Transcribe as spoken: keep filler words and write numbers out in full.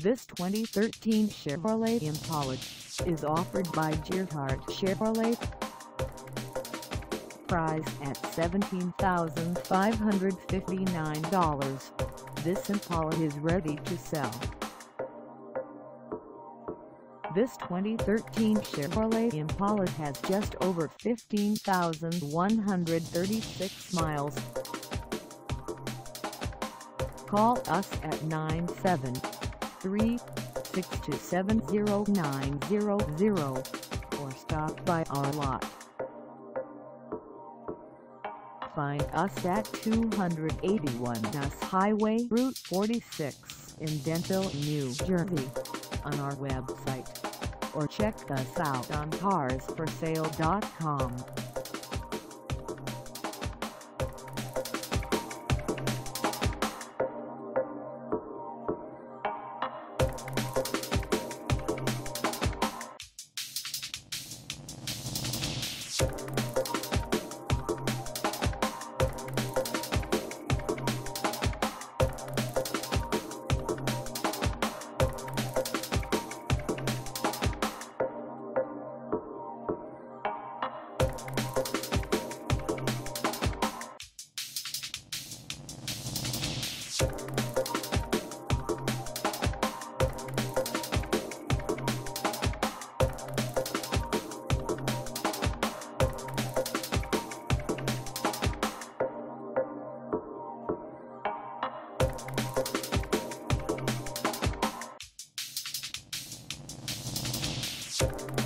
This twenty thirteen Chevrolet Impala is offered by Gearhart Chevrolet. Price at seventeen thousand five hundred fifty-nine dollars, this Impala is ready to sell. This twenty thirteen Chevrolet Impala has just over fifteen thousand one hundred thirty-six miles. Call us at nine seven three, six two seven, zero nine zero zero or stop by our lot. Find us at two eighty-one U S Highway Route forty-six in Denville, New Jersey, on our website, or check us out on cars for sale dot com. You